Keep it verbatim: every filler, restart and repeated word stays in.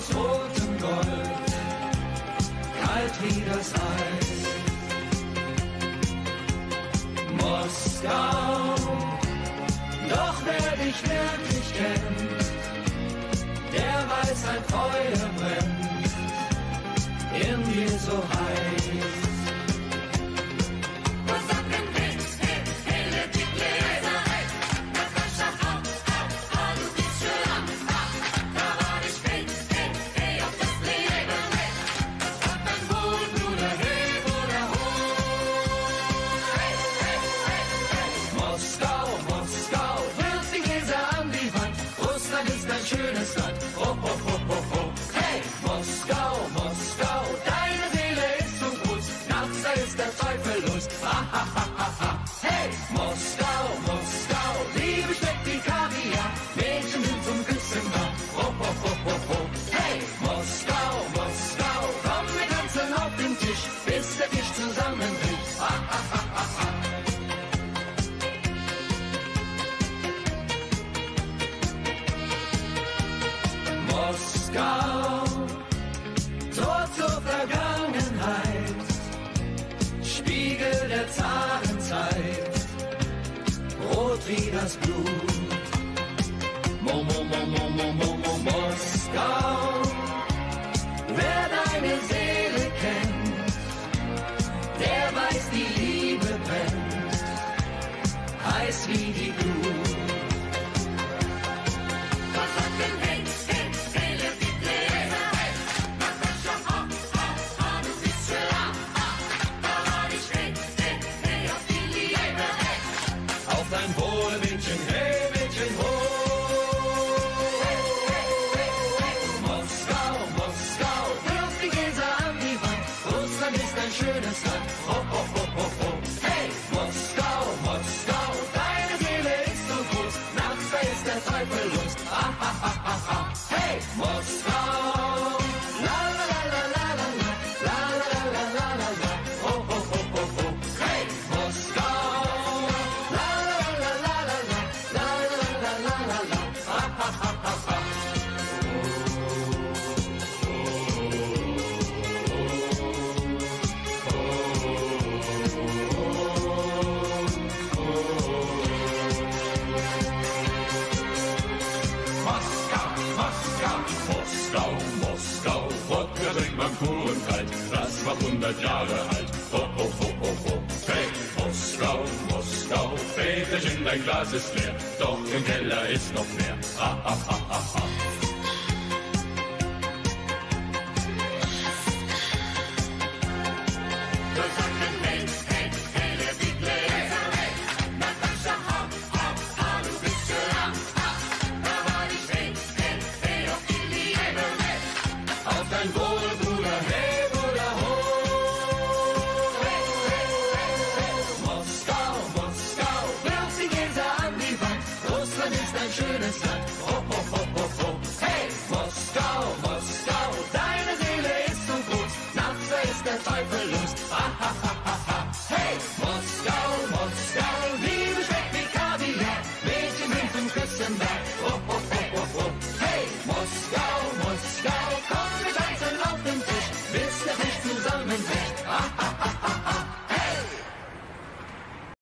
aus rotem Gold, kalt wie das Eis. Moskau, doch wer dich wirklich kennt, der weiß, ein Feuer brennt in dir so heiß. Schönes Land, oh, oh, oh, oh, oh. Hey, Moskau, Moskau, deine Seele ist zum Gruß, nachts da ist der Teufel los, ha, ha, ha, ha, ha. Hey, Moskau, Moskau, Liebe schmeckt wie Kaviar, Mädchen sind zum Küssen da, oh, oh, oh, oh, oh. Hey, Moskau, Moskau, komm, wir tanzen auf den Tisch, bis der Tisch zusammenbricht, ha, ha, ha, ha, ha. Moskau, Tor zur Vergangenheit, Spiegel der Zarenzeit, rot wie das Blut. Mo, mo, mo, mo, mo, mo, mo, Moskau, wer deine Seele kennt, der weiß, die Liebe brennt, heiß wie die Glut. Dein Wohl, Mädchen, hey, Mädchen, ho! Hey, hey, hey, hey. Moskau, Moskau, wirf die Gläser an die Wand. Russland ist ein schönes Land, ho, ho, ho, ho, ho. Hey, Moskau, Moskau, deine Seele ist so groß, nachts da ist der Teufel los, ha, ha, ha, ha, ha. Hey, Moskau, la, la, la, la, la, la, la, la, la, la, la, la, la, ho, ho, ho, ho, ho. Hey, Moskau, pur und kalt, das war hundert Jahre alt. Ho, ho, ho, ho, ho. Hey, Moskau, Moskau, Väterchen, dein Glas ist leer, doch im Keller ist noch mehr. Ha, ha, ha, ha, ha. Das